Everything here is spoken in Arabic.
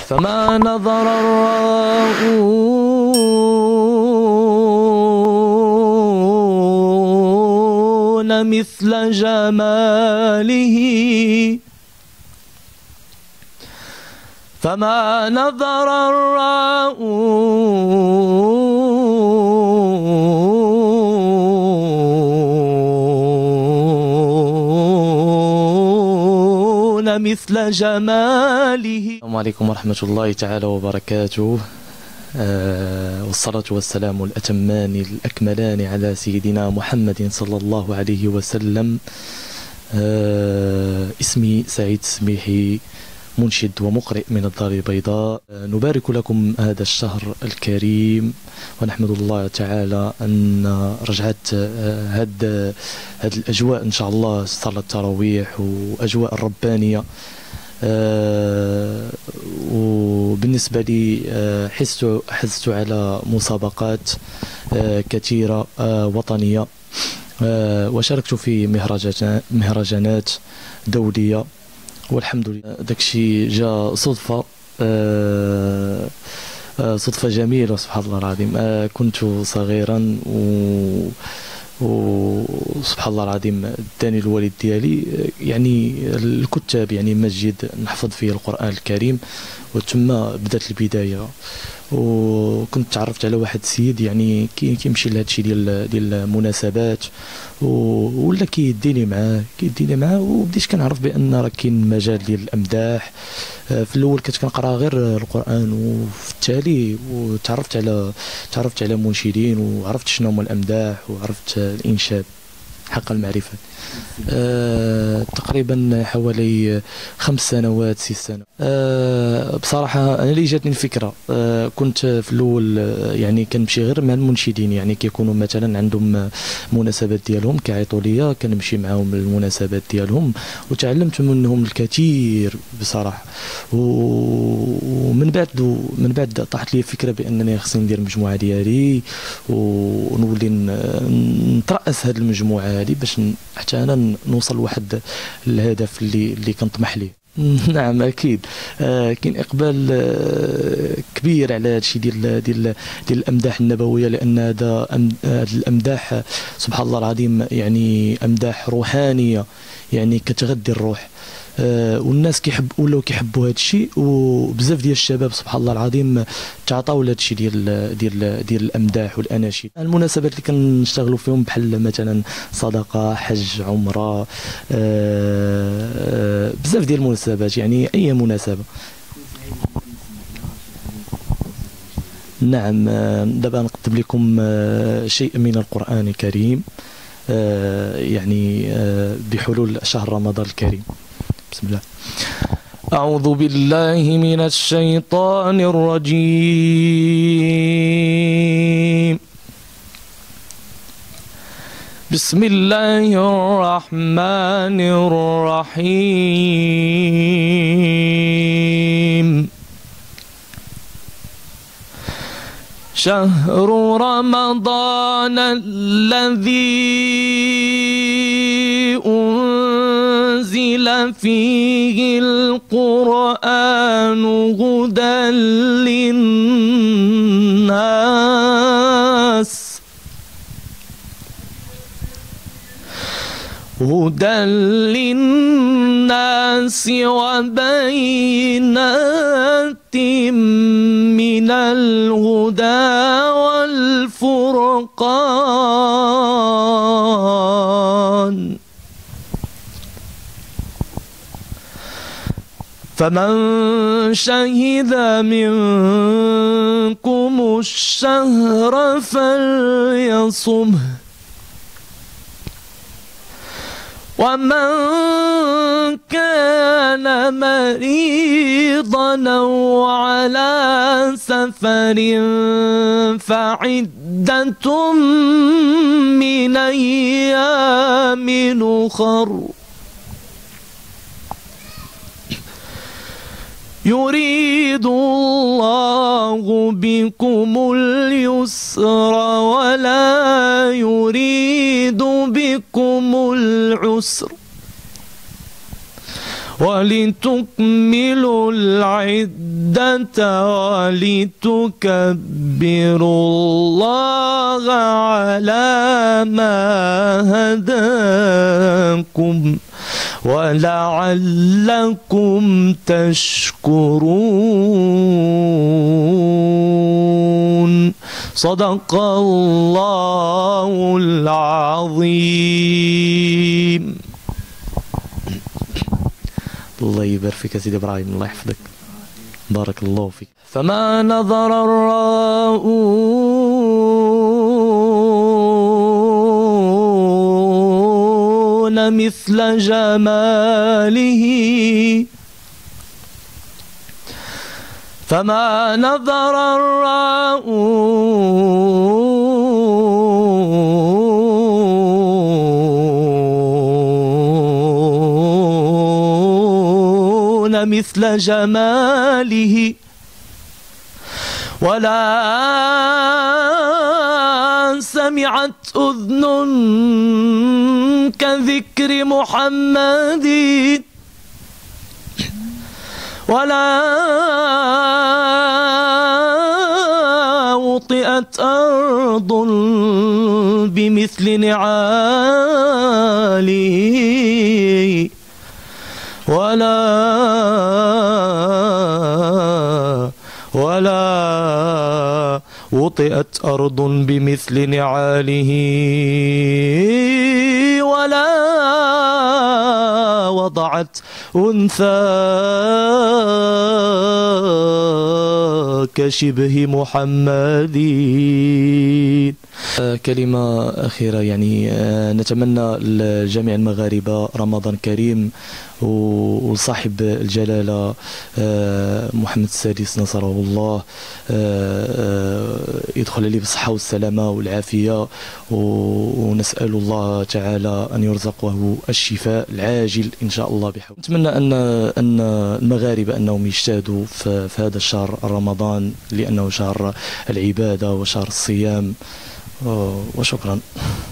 فما نظر الراؤون مثل جماله فما نظر الراؤون مثل جماله. السلام عليكم ورحمة الله تعالى وبركاته. والصلاة والسلام الأتمان الأكملان على سيدنا محمد صلى الله عليه وسلم. اسمي سعيد السميحي، منشد ومقرئ من الدار البيضاء. نبارك لكم هذا الشهر الكريم ونحمد الله تعالى أن رجعت هاد الأجواء إن شاء الله، صلاة التراويح وأجواء الربانية. وبالنسبة لي حزت على مسابقات كثيرة وطنية، وشاركت في مهرجانات دولية، والحمد لله داكشي جا صدفة، صدفة جميلة سبحان الله العظيم. كنت صغيرا وسبحان الله العظيم اداني الوالد ديالي يعني الكتاب، يعني مسجد نحفظ فيه القرآن الكريم، وثم بدات البداية. وكنت تعرفت على واحد السيد يعني كيمشي لهذا الشيء ديال المناسبات، ولا كيديني معاه وبديت كنعرف بان راه كاين مجال ديال الامداح. في الاول كنت كنقرا غير القران، وفي التالي تعرفت على منشدين، وعرفت شنو هما الامداح، وعرفت الانشاد حق المعرفه. تقريبا حوالي 5 سنوات 6 سنوات. بصراحه انا اللي جاتني الفكره، كنت في الاول يعني كنمشي غير مع المنشدين، يعني كيكونوا مثلا عندهم مناسبات ديالهم كيعيطوا ليا، كنمشي معاهم للمناسبات ديالهم وتعلمت منهم الكثير بصراحه. ومن بعد طاحت لي فكره بانني خصني ندير مجموعه ديالي ونولي نترأس هذه المجموعه هذه باش حتى انا نوصل لواحد الهدف اللي كنطمح ليه. نعم اكيد كاين اقبال كبير على هذا الشيء ديال الامداح النبويه، لان هذا الامداح سبحان الله العظيم يعني امداح روحانيه، يعني كتغذي الروح. والناس ولاو كيحبوا هذا الشيء، وبزاف ديال الشباب سبحان الله العظيم تعاطاو لهذا الشيء ديال الامداح والاناشيد. المناسبات اللي كنشتغلوا فيهم بحال مثلا صدقه، حج، عمره، بزاف ديال المناسبات، يعني اي مناسبه. نعم دابا نقدم لكم شيء من القرآن الكريم، يعني بحلول شهر رمضان الكريم. بسم الله. أعوذ بالله من الشيطان الرجيم. بسم الله الرحمن الرحيم. شهر رمضان الذي أنزل فيه القرآن هدى للناس وبينات من الهدى والفرقان، فمن شهد منكم الشهر فليصمه، ومن كان مريضا أو على سفر فعدة من أيام أخر، يريد الله بكم اليسر ولا يريد بكم العسر، ولتكملوا العدة العدة ولتكبروا الله على ما هداكم ولعلكم تشكرون. صدق الله العظيم. الله يبارك فيك يا سيدي إبراهيم، الله يحفظك، بارك الله فيك. فما نظر الراؤون مثل جماله، فما نظر الراؤون مثل جماله ولا سمعت أذن كذكر محمد ولا وطئت أرض بمثل نعاله ولا وطئت أرض بمثل نعاله ولا وضعت أنثى كشبه محمد. كلمة أخيرة، يعني نتمنى لجميع المغاربة رمضان كريم، وصاحب الجلالة محمد السادس نصره الله يدخل عليه بالصحة والسلامة والعافية، ونسأل الله تعالى أن يرزقه الشفاء العاجل إن شاء الله بحول. نتمنى أن المغاربة أنهم يجتهدوا في هذا الشهر رمضان، لأنه شهر العبادة وشهر الصيام، وشكرا.